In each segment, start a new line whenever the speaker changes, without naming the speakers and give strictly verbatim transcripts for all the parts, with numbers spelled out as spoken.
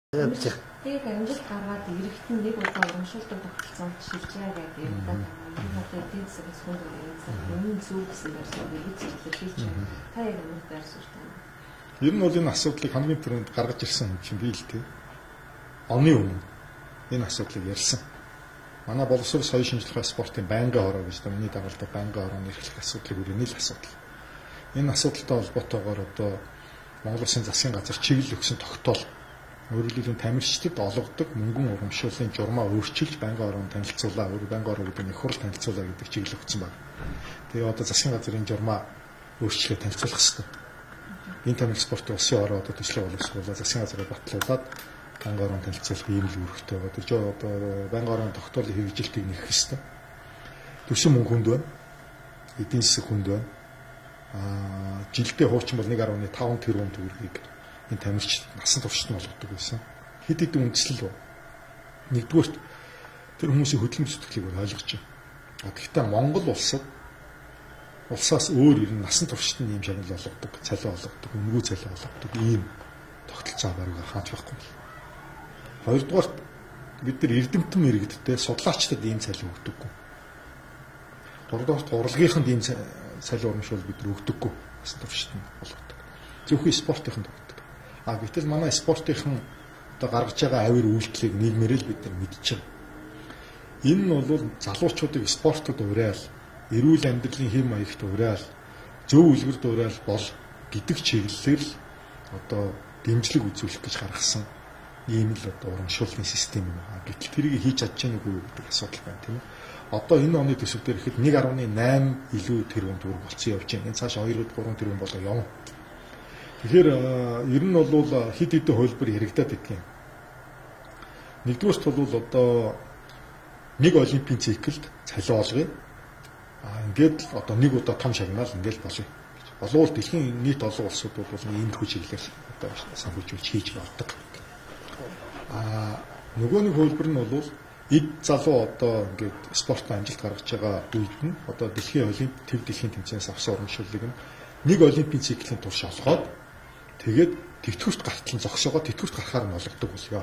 Тэгээд амжилт гаргаад ирэхтэн нэг удаа урамшуулдаг тогтолцоонд шилжиж байгаа гэдэг юм байна. Энэ одоо эдийн засгийн сүнд энэ зөв гэсэн байрсаар нэгж хэлж байна. Та яг ямар байр суурьтай?
Ер нь бол энэ асуудлыг хамгийн түрүүнд гаргаж ирсэн юм чинь би л дээ. Оны өмнө энэ асуудлыг ярьсан. Манай боловсрол соёлын шинжилгээ спортын байнгын хороо гэж та миний дагалдаа байнгын хорооны эрхлэх асуудлыг үргэлжлэл л асуудал. Энэ асуудалтай холбоотойгоор одоо Монгол Улсын засгийн газар чиглэл өгсөн тогтоол өөрөөр хэлбэл тамирчдад олгодог мөнгөн урамшууллын журмаа өөрчилж байнгын хороонд танилцуулаа, өөр байнгын хороо гэдэг нь их хурл танилцуулаа гэдэг чиглэл өгсөн байна. Тэгээ одоо засгийн газрын журмаа өөрчлөлөө танилцуулах хэрэгтэй. Энэ тамирчин спортын улсын хороо одоо төслөө боловсруулаад засгийн газраа батлуулаад байнгын хороонд танилцуулах ийм л үүрэгтэй байгаа. Тэр жоо одоо байнгын хорооны тогтоолын хэрэгжилтийг нэх хэрэгтэй. Төсөн мөнгө хүнд байна. Эдийн засаг хүнд байна. Аа жилдээ хуучин бол нэг гаруй таван тэрбум төгрөгийг энэ тамирчид насан туршид нь олгодог байсан. Хэд хэдэн үндэслэл байна. Нэгдүгээр тэр хүмүүсийн хөдөлмөр зүтгэлийг ойлгож байна. Гэхдээ Монгол улсад улсаас өөр ер нь насан туршид нь ийм шагнал олгодог, цалин олгодог, үнгүй цалин олгодог ийм тогтолцоо баруун хаач байхгүй. Хоёрдугаар бид нар эрдэмтэн иргэдтэй судлаачдад ийм цалин өгдөггүй. Гуравдугаар урлагийнханд ийм цалин урамшуул бид нар өгдөггүй. Насан туршид нь олгодог. Зөвхөн спортынханд өгдөг. А гэтэл манай спортынхан одоо гаргаж байгаа авир үйлдэлийг нийгмээр л бид нар мэдчихэв. Энэ нь бол залуучуудыг спортод уриал, эрүүл амьдралын хэм маягт уриал, зөв үлгэрд уриал бол гэдэг чиглэлээр л одоо дэмжлэг үзүүлэх гэж гаргасан ийм л одоо урамшууллын систем юм аа. Гэтэл тэрийг хийж чадж байгааг юу гэдэг асуудал байна тийм ээ. Одоо энэ оны төсөв дээр ихэд нэг гаруй восемь илүү тэрбум төгрөг болцсон явж байна. Энэ цааш хоёр гурван тэрбум болоо явна. Тэгэхээр ер нь бол хид хидэн хөлбөр хэрэгдээд идэх юм. Нэгдүгээрт бол одоо нэг олимпийн циклд цалин олгоё. А ингээд одоо нэг удаа том шагнаал ингээд болъё. Болвол дэлхийн нийт олон улсууд бол энэ төр чиглэлээр одоо санхүүжүүлж хийж болдог. А нөгөө нэг хөлбөр нь бол эд залуу одоо ингээд спортын амжилт гаргаж байгаа үед нь одоо дэлхийн олимп төв дэлхийн тэмцээнээс авсан урамшууллыг нь нэг олимпийн циклийн турш олгоод тэгээд тэтгэврт гартал нь зогсоогоо тэтгэврт гарахаар нь олгодог болёо.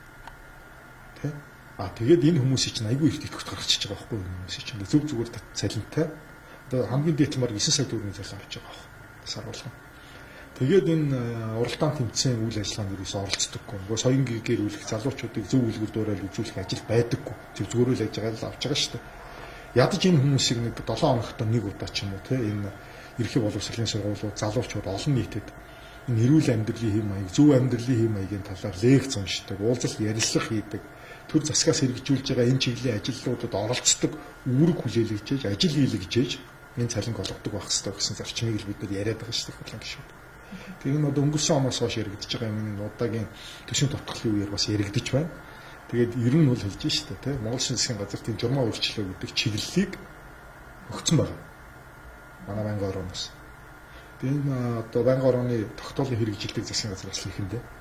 Тэ? А тэгээд энэ хүмүүсийн чинь айгүй их тэтгэврт гаргачихж байгаа байхгүй юу? Хүмүүсийн чинь зөв зүгээр цалинтай. Одоо хамгийн дээд мар нine сая төгрөгийн цалин авч байгаа байхгүй. Сар болгон. Тэгээд энэ уралдаан тэмцээн үйл ажиллагаанд ерөөс оролцдоггүй. Нөгөө соён гэгээр үлэх залуучуудыг зөв үлгэр дуурайл үзүүлэх ажил байдаггүй. Зөв зүгээр л ажил авч байгаа шүү дээ. Ядаж энэ хүмүүсийг нэг seven хоногт нэг удаа ч юм уу те энэ ерхий боловсролын сургуулиуд залуучууд олон нийтэд энэ эрүүл амьдралын хэм маяг, зөв амьдралын хэм маягийн талаар лекц уншдаг, уулзалт ярилцлага хийдэг, төр засгаас хэрэгжүүлж байгаа энэ чиглэлийн ажилтнуудад оролцдог, үүрэг хүлээлгэж, ажил хийлгэж энэ цалинг олгодог байх хэрэгтэй гэсэн зарчмыг л бид нар яриад байгаа шүү дээ хөтлөн гişүүд. Тэр нь одоо өнгөрсөн оноос хойш яригдж байгаа юм энэ удаагийн төсвийн тодтголын үеэр бас яригдж байна. Тэгээд ер нь бол хэлж шүү дээ, тэ Монгол Засгийн газар тийм журмаа өөрчлөлөө гэдэг чиглэлийг өгсөн байна. Манай байнгын орооноос. Энэ одоо байнгын орооны тогтоолын хэрэгжилтийг засгийн газраас хийх юм дээ.